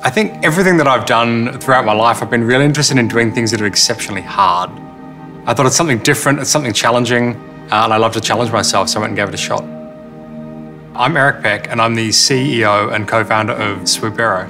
I think everything that I've done throughout my life, I've been really interested in doing things that are exceptionally hard. I thought it's something different, it's something challenging, and I love to challenge myself, so I went and gave it a shot. I'm Erick Peck, and I'm the CEO and co-founder of Swoop Aero.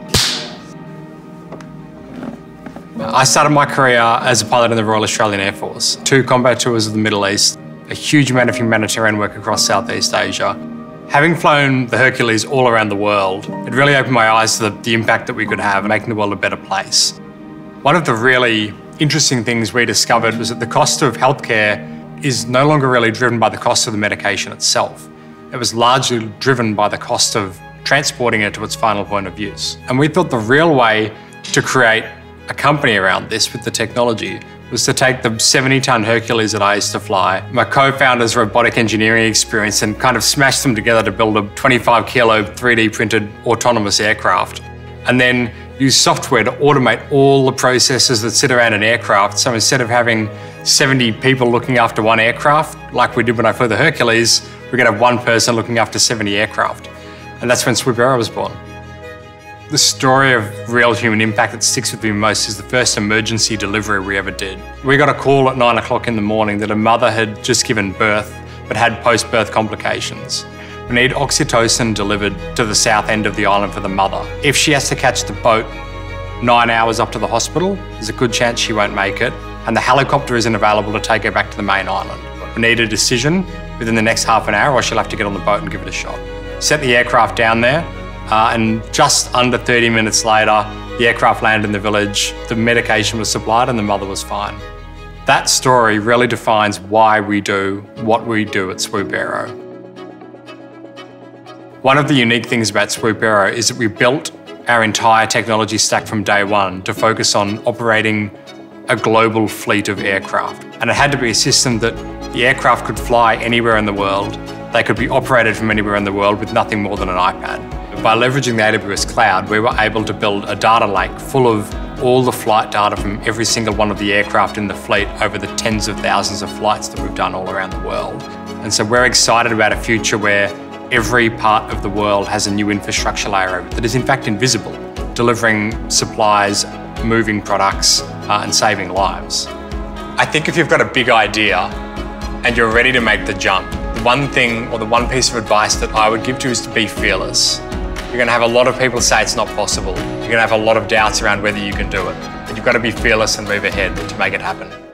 I started my career as a pilot in the Royal Australian Air Force. 2 combat tours of the Middle East, a huge amount of humanitarian work across Southeast Asia. Having flown the Hercules all around the world, it really opened my eyes to the impact that we could have in making the world a better place. One of the really interesting things we discovered was that the cost of healthcare is no longer really driven by the cost of the medication itself. It was largely driven by the cost of transporting it to its final point of use. And we thought the real way to create a company around this with the technology was to take the 70-ton Hercules that I used to fly, my co-founder's robotic engineering experience, and kind of smash them together to build a 25-kilo 3D printed autonomous aircraft. And then use software to automate all the processes that sit around an aircraft. So instead of having 70 people looking after one aircraft, like we did when I flew the Hercules, we're gonna have one person looking after 70 aircraft. And that's when Swoop Aero was born. The story of real human impact that sticks with me most is the first emergency delivery we ever did. We got a call at 9 o'clock in the morning that a mother had just given birth, but had post-birth complications. We need oxytocin delivered to the south end of the island for the mother. If she has to catch the boat 9 hours up to the hospital, there's a good chance she won't make it, and the helicopter isn't available to take her back to the main island. We need a decision within the next half an hour, or she'll have to get on the boat and give it a shot. Set the aircraft down there, and just under 30 minutes later, the aircraft landed in the village, the medication was supplied, and the mother was fine. That story really defines why we do what we do at Swoop Aero. One of the unique things about Swoop Aero is that we built our entire technology stack from day one to focus on operating a global fleet of aircraft. And it had to be a system that the aircraft could fly anywhere in the world. They could be operated from anywhere in the world with nothing more than an iPad. By leveraging the AWS cloud, we were able to build a data lake full of all the flight data from every single one of the aircraft in the fleet over the tens of thousands of flights that we've done all around the world. And so we're excited about a future where every part of the world has a new infrastructure layer over it that is in fact invisible, delivering supplies, moving products, and saving lives. I think if you've got a big idea and you're ready to make the jump, the one thing or the one piece of advice that I would give to you is to be fearless. You're going to have a lot of people say it's not possible. You're going to have a lot of doubts around whether you can do it. But you've got to be fearless and move ahead to make it happen.